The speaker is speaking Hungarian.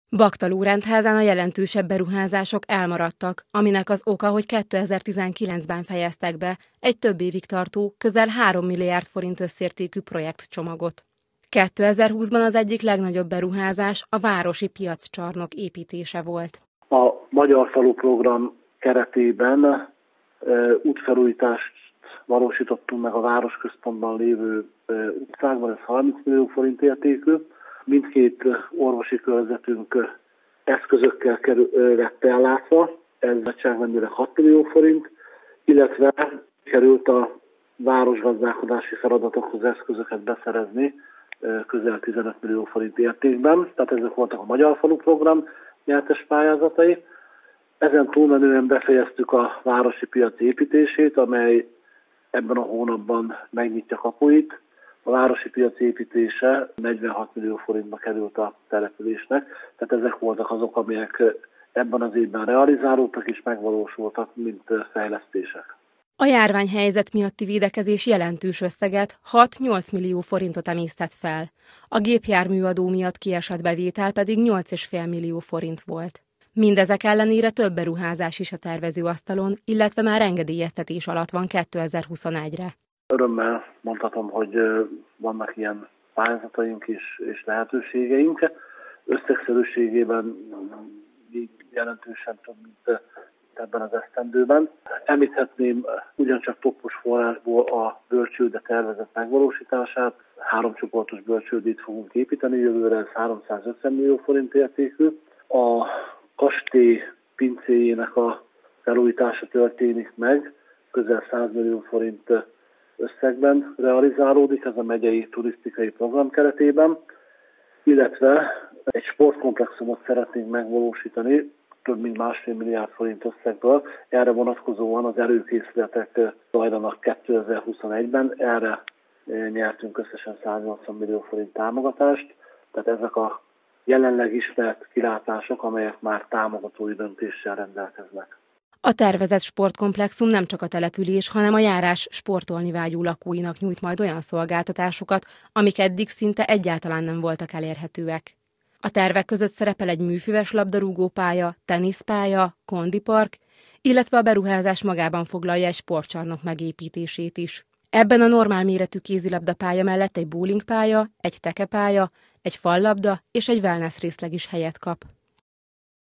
Bakta Lórentházán a jelentősebb beruházások elmaradtak, aminek az oka, hogy 2019-ben fejeztek be egy több évig tartó, közel 3 milliárd forint összértékű projektcsomagot. 2020-ban az egyik legnagyobb beruházás a városi piaccsarnok építése volt. A Magyar Falu program keretében útfelújítást valósítottunk meg a városközpontban lévő utcákban, ez 30 millió forint értékű. Mindkét orvosi körzetünk eszközökkel lett ellátva, ez nagyságrendileg 6 millió forint, illetve került a városgazdálkodási feladatokhoz eszközöket beszerezni közel 15 millió forint értékben, tehát ezek voltak a Magyar Falu program nyertes pályázatai. Ezen túlmenően befejeztük a városi piac építését, amely ebben a hónapban megnyitja kapuit. A városi piac építése 46 millió forintba került a településnek, tehát ezek voltak azok, amelyek ebben az évben realizálódtak és megvalósultak, mint fejlesztések. A járványhelyzet miatti védekezés jelentős összeget, 6-8 millió forintot emésztett fel. A gépjárműadó miatt kiesett bevétel pedig 8,5 millió forint volt. Mindezek ellenére több beruházás is a tervezőasztalon, illetve már engedélyeztetés alatt van 2021-re. Örömmel mondhatom, hogy vannak ilyen pályázataink és lehetőségeink. Összegszerűségében jelentősen több, mint ebben az esztendőben. Említhetném ugyancsak toppos forrásból a bölcsőde tervezett megvalósítását. 3 csoportos bölcsődét fogunk építeni jövőre, ez 350 millió forint értékű. A kastély pincéjének a felújítása történik meg, közel 100 millió forint összegben realizálódik, ez a megyei turisztikai program keretében, illetve egy sportkomplexumot szeretnénk megvalósítani, több mint 1,5 milliárd forint összegből. Erre vonatkozóan az előkészületek zajlanak 2021-ben, erre nyertünk összesen 180 millió forint támogatást, tehát ezek a jelenleg ismert kilátások, amelyek már támogatói döntéssel rendelkeznek. A tervezett sportkomplexum nem csak a település, hanem a járás sportolni vágyó lakóinak nyújt majd olyan szolgáltatásokat, amik eddig szinte egyáltalán nem voltak elérhetőek. A tervek között szerepel egy műfüves labdarúgópálya, teniszpálya, kondipark, illetve a beruházás magában foglalja egy sportcsarnok megépítését is. Ebben a normál méretű kézilabdapálya mellett egy bowlingpálya, egy tekepálya, egy fallabda és egy wellness részleg is helyet kap.